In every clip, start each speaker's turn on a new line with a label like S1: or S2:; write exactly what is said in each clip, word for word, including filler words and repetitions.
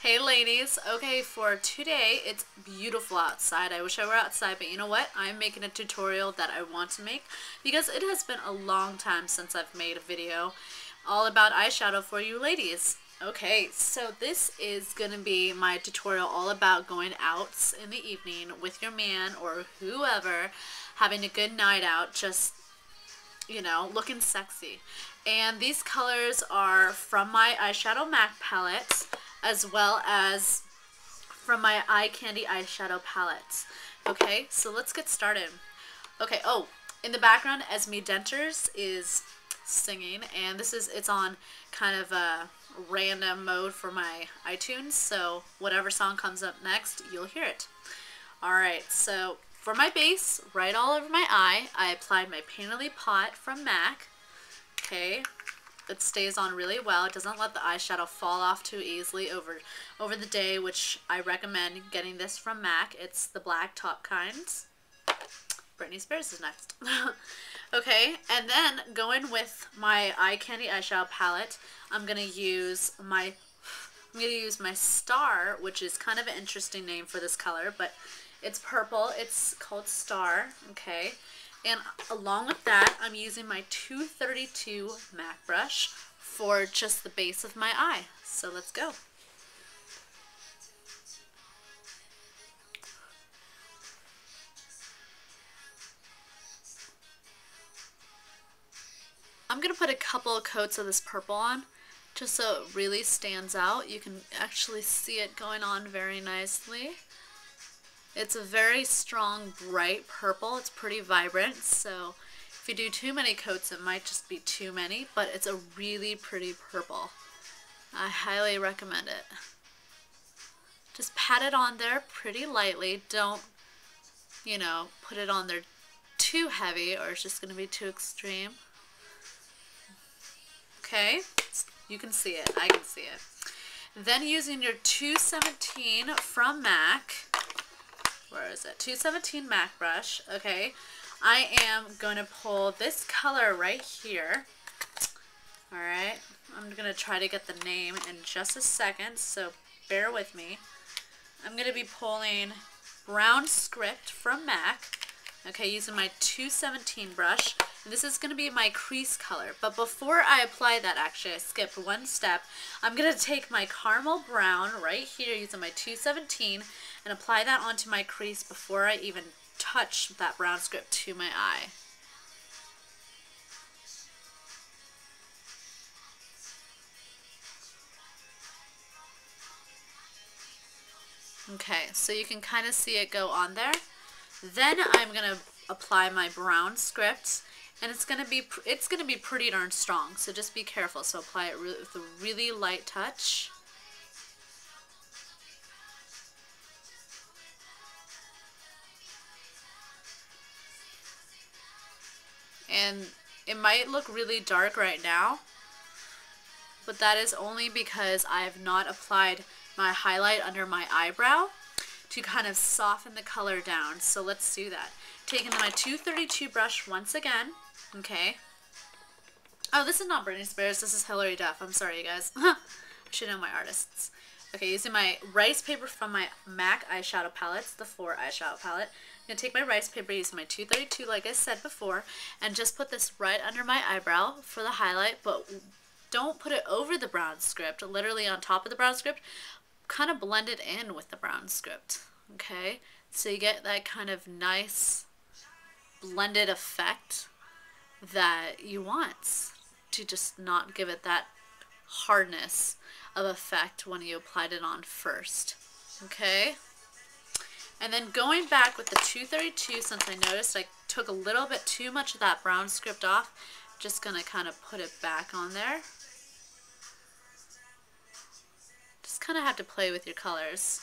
S1: Hey ladies, okay, for today it's beautiful outside. I wish I were outside, but you know what? I'm making a tutorial that I want to make because it has been a long time since I've made a video all about eyeshadow for you ladies. Okay, so this is going to be my tutorial all about going out in the evening with your man or whoever, having a good night out, just, you know, looking sexy. And these colors are from my Eyeshadow MAC palette, as well as from my Eye Candy eyeshadow palettes. Okay, so let's get started. Okay, oh, in the background, Esme Denters is singing, and this is, it's on kind of a random mode for my iTunes, so whatever song comes up next, you'll hear it. Alright, so for my base, right all over my eye, I applied my Painterly Pot from MAC. Okay, it stays on really well. It doesn't let the eyeshadow fall off too easily over over the day, which I recommend getting this from MAC. It's the black top kinds. Britney Spears is next. Okay, and then going with my Eye Candy eyeshadow palette, I'm gonna use my I'm gonna use my Star, which is kind of an interesting name for this color, but it's purple. It's called Star. Okay. And along with that, I'm using my two thirty-two MAC brush for just the base of my eye. So let's go. I'm going to put a couple of coats of this purple on just so it really stands out. You can actually see it going on very nicely. It's a very strong, bright purple. It's pretty vibrant, so if you do too many coats, it might just be too many, but it's a really pretty purple. I highly recommend it. Just pat it on there pretty lightly. Don't, you know, put it on there too heavy or it's just going to be too extreme. Okay, you can see it. I can see it. Then using your two seventeen from MAC, where is it? two seventeen MAC brush. Okay, I am going to pull this color right here. Alright, I'm going to try to get the name in just a second, so bear with me. I'm going to be pulling Brown Script from MAC. Okay, using my two seventeen brush. And this is going to be my crease color. But before I apply that, actually, I skipped one step. I'm going to take my Caramel Brown right here using my two seventeen and apply that onto my crease before I even touch that brown script to my eye. Okay, so you can kind of see it go on there. Then I'm going to apply my brown script, and it's going to be it's going to be pretty darn strong, so just be careful. So apply it with a really light touch. And it might look really dark right now, but that is only because I have not applied my highlight under my eyebrow to kind of soften the color down. So let's do that. Taking my two thirty-two brush once again. Okay. Oh, this is not Britney Spears. This is Hilary Duff. I'm sorry, you guys. I should know my artists. Okay, using my rice paper from my MAC eyeshadow palettes, the four eyeshadow palette. I'm going to take my rice paper, using my two thirty-two like I said before, and just put this right under my eyebrow for the highlight, but don't put it over the brown script, literally on top of the brown script. Kind of blend it in with the brown script, okay? So you get that kind of nice blended effect that you want, to just not give it that hardness of effect when you applied it on first, okay? And then going back with the two thirty-two, since I noticed I took a little bit too much of that brown script off, just gonna kind of put it back on there. Just kind of have to play with your colors.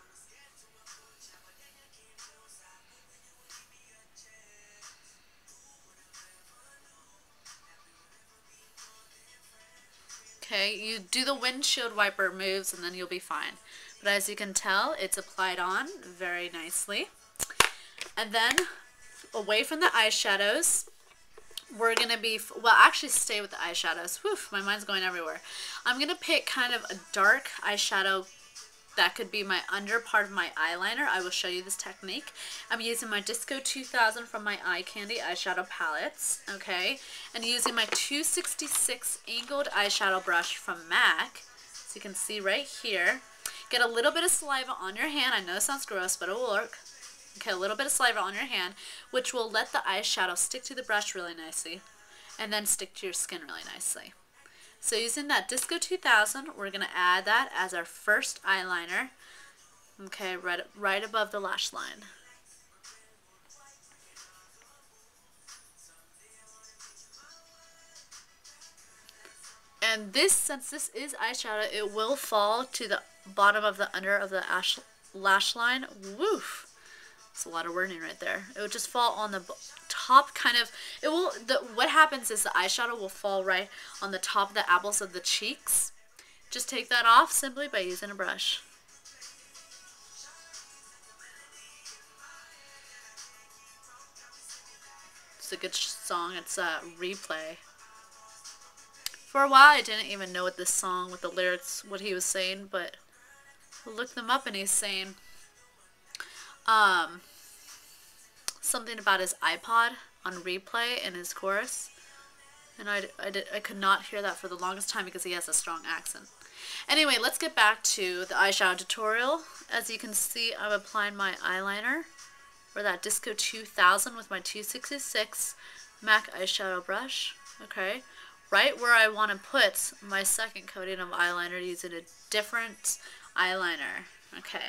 S1: Okay, you do the windshield wiper moves and then you'll be fine. But as you can tell, it's applied on very nicely. And then, away from the eyeshadows, we're going to be, well, actually stay with the eyeshadows. Whew, my mind's going everywhere. I'm going to pick kind of a dark eyeshadow that could be my under part of my eyeliner. I will show you this technique. I'm using my Disco two thousand from my Eye Candy eyeshadow palettes, okay? And using my two sixty-six angled eyeshadow brush from MAC, so you can see right here. Get a little bit of saliva on your hand. I know it sounds gross, but it will work. Okay, a little bit of saliva on your hand, which will let the eyeshadow stick to the brush really nicely, and then stick to your skin really nicely. So using that Disco two thousand, we're going to add that as our first eyeliner, okay, right, right above the lash line. And this, since this is eyeshadow, it will fall to the bottom of the under of the ash, lash line. Woof! It's a lot of wording right there. It will just fall on the top, kind of. It will. The what happens is the eyeshadow will fall right on the top of the apples of the cheeks. Just take that off simply by using a brush. It's a good song. It's a Replay. For a while, I didn't even know what this song, with the lyrics, what he was saying, but I looked them up, and he's saying um, something about his iPod on replay in his chorus, and I, I, did, I could not hear that for the longest time because he has a strong accent. Anyway, let's get back to the eyeshadow tutorial. As you can see, I'm applying my eyeliner, or that Disco two thousand with my two sixty-six MAC eyeshadow brush, okay? Right where I want to put my second coating of eyeliner using a different eyeliner. Okay.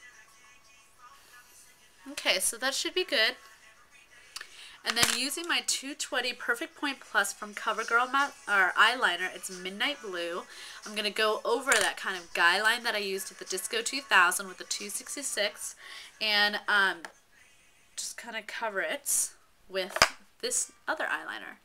S1: Okay, so that should be good. And then using my two twenty Perfect Point Plus from CoverGirl matte, or eyeliner, it's Midnight Blue. I'm going to go over that kind of guy line that I used at the Disco two thousand with the two sixty-six, and um, just kind of cover it with this other eyeliner.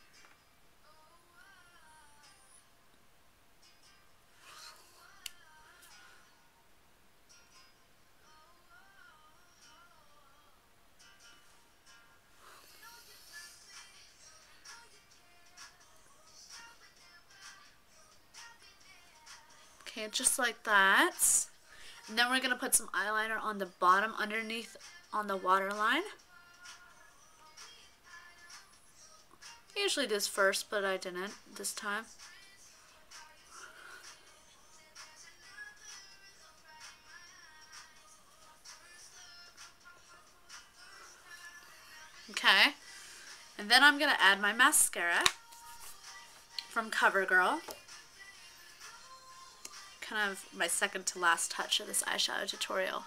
S1: Okay, just like that. And then we're going to put some eyeliner on the bottom underneath on the waterline. I usually do this first, but I didn't this time. Okay. And then I'm going to add my mascara from CoverGirl. Kind of my second to last touch of this eyeshadow tutorial.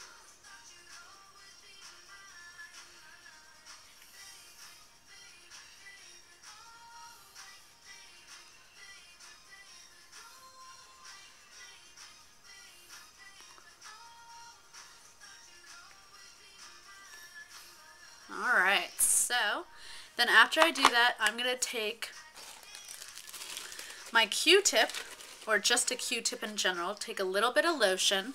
S1: Alright, so then after I do that, I'm going to take my Q-tip, or just a Q-tip in general, take a little bit of lotion.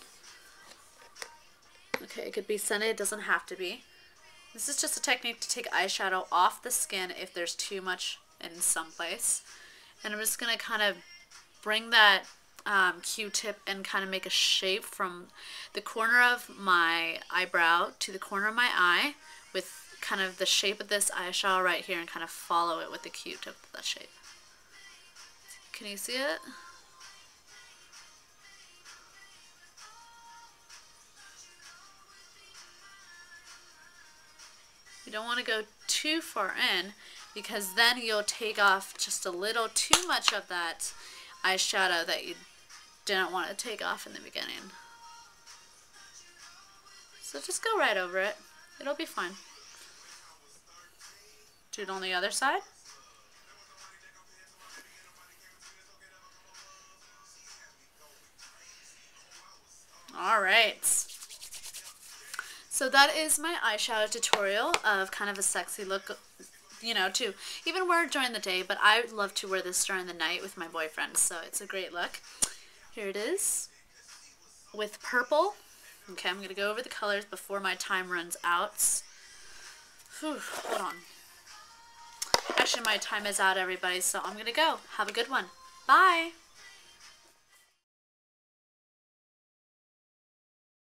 S1: Okay, it could be scented, it doesn't have to be. This is just a technique to take eyeshadow off the skin if there's too much in some place. And I'm just going to kind of bring that um, Q-tip and kind of make a shape from the corner of my eyebrow to the corner of my eye with kind of the shape of this eyeshadow right here, and kind of follow it with the Q-tip, that shape. Can you see it? You don't want to go too far in, because then you'll take off just a little too much of that eyeshadow that you didn't want to take off in the beginning. So just go right over it. It'll be fine. Do it on the other side. Alright. So that is my eyeshadow tutorial of kind of a sexy look, you know, to even wear it during the day, but I love to wear this during the night with my boyfriend, so it's a great look. Here it is with purple. Okay, I'm going to go over the colors before my time runs out. Whew, hold on. Actually, my time is out, everybody, so I'm going to go. Have a good one. Bye!